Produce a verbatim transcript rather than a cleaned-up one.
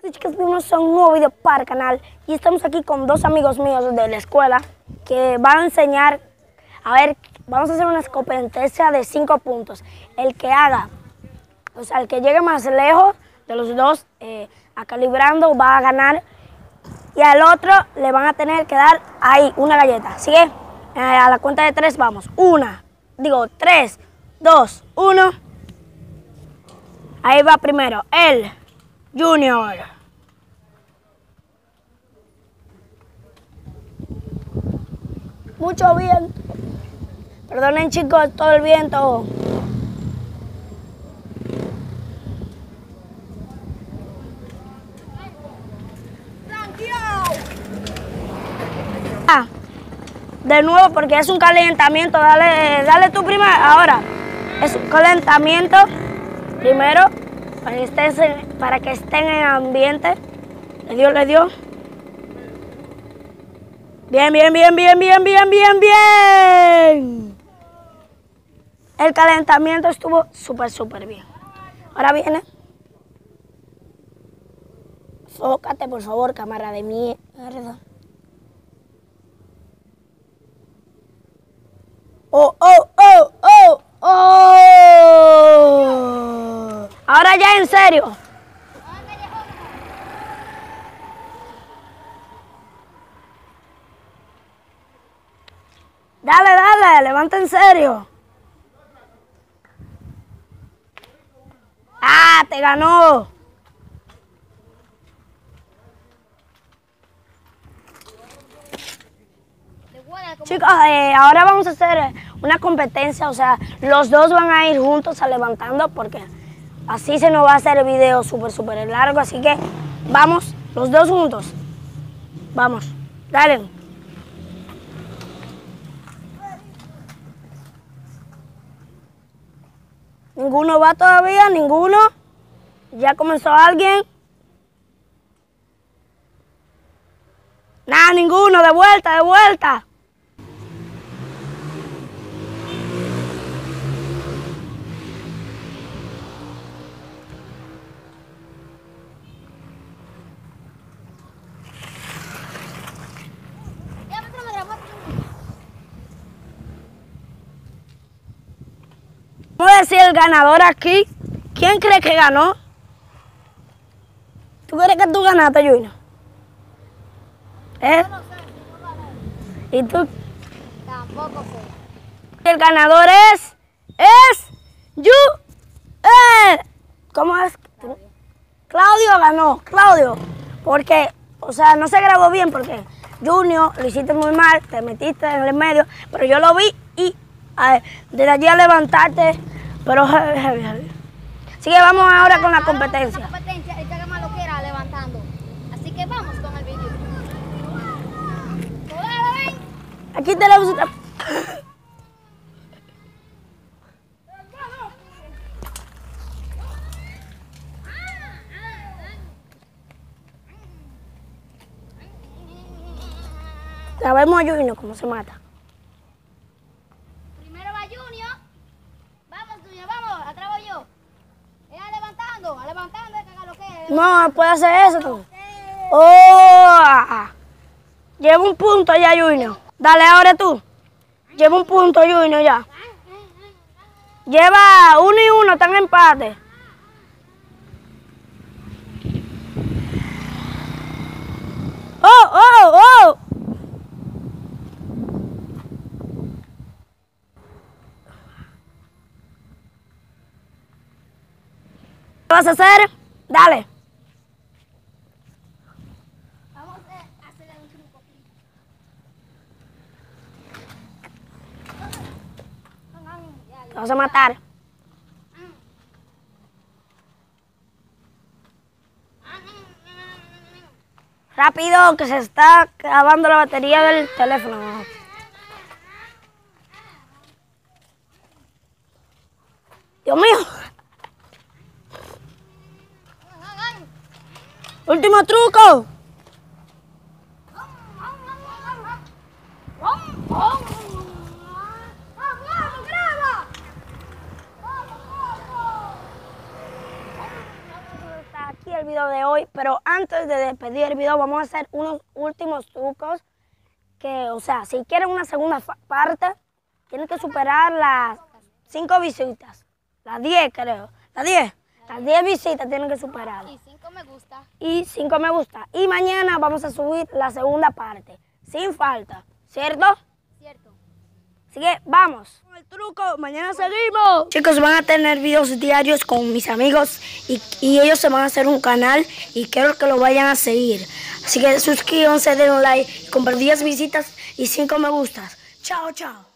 Chicas, bienvenidos a un nuevo video para el canal y estamos aquí con dos amigos míos de la escuela que van a enseñar, a ver, vamos a hacer una competencia de cinco puntos. El que haga, o sea, el que llegue más lejos de los dos eh, a calibrando va a ganar y al otro le van a tener que dar ahí una galleta. Así que eh, a la cuenta de tres vamos. Una, digo, tres, dos, uno. Ahí va primero el Junior. Mucho viento. Perdonen, chicos, todo el viento. Ah, de nuevo porque es un calentamiento. Dale, dale tú primero. Ahora, es un calentamiento. Primero, para que estén, para que estén en ambiente. Le dio, le dio. Bien, bien, bien, bien, bien, bien, bien, bien. El calentamiento estuvo súper, súper bien. Ahora viene. Enfócate, por favor, cámara de mierda. Oh, oh, oh, oh, oh. Ahora ya en serio. Dale, dale, levanta en serio. Ah, te ganó. Chicos, eh, ahora vamos a hacer una competencia, o sea, los dos van a ir juntos a levantando porque así se nos va a hacer el video súper, súper largo, así que vamos, los dos juntos. Vamos, dale. Ninguno va todavía, ninguno. Ya comenzó alguien. Nada, ninguno, de vuelta, de vuelta. Vamos a decir el ganador aquí. ¿Quién cree que ganó? ¿Tú crees que tú ganaste, Junior? ¿Eh? No sé, no gané. ¿Y tú? Tampoco sé. El ganador es... Es... You... Eh, ¿Cómo es? Claudio ganó. Claudio. Porque, o sea, no se grabó bien porque Junior lo hiciste muy mal, te metiste en el medio, pero yo lo vi y eh, desde allí a levantarte, pero... Así que vamos ahora con la competencia. La competencia, el que haga más lo quiera levantando. Así que vamos con el video. Aquí tenemos otra... Sabemos a Junior cómo se mata. Primero va Junior. Vamos, Junior, vamos. Atrás voy yo. Es a levantando, a levantando, es que haga lo que es. No, puede hacer eso tú. Oh, lleva un punto ya, Junior. Dale ahora tú. Lleva un punto, Junior, ya. Lleva uno y uno, están en empate. Oh, oh, oh. ¿Qué vas a hacer? Dale. Vamos a hacerle un truco. Te vas a matar. Rápido, que se está acabando la batería del teléfono. Dios mío. Último truco. video de hoy, pero antes de despedir el video vamos a hacer unos últimos trucos que, o sea, si quieren una segunda parte, tienen que superar las cinco visitas, las diez creo, las diez, las diez visitas tienen que superar. Y cinco me gusta. Y cinco me gusta. Y mañana vamos a subir la segunda parte, sin falta, ¿cierto? Cierto. Así que vamos. Con el truco, mañana seguimos. Chicos, van a tener videos diarios con mis amigos y, y ellos se van a hacer un canal y quiero que lo vayan a seguir. Así que suscríbanse, den un like, compren diez visitas y cinco me gustas. Chao, chao.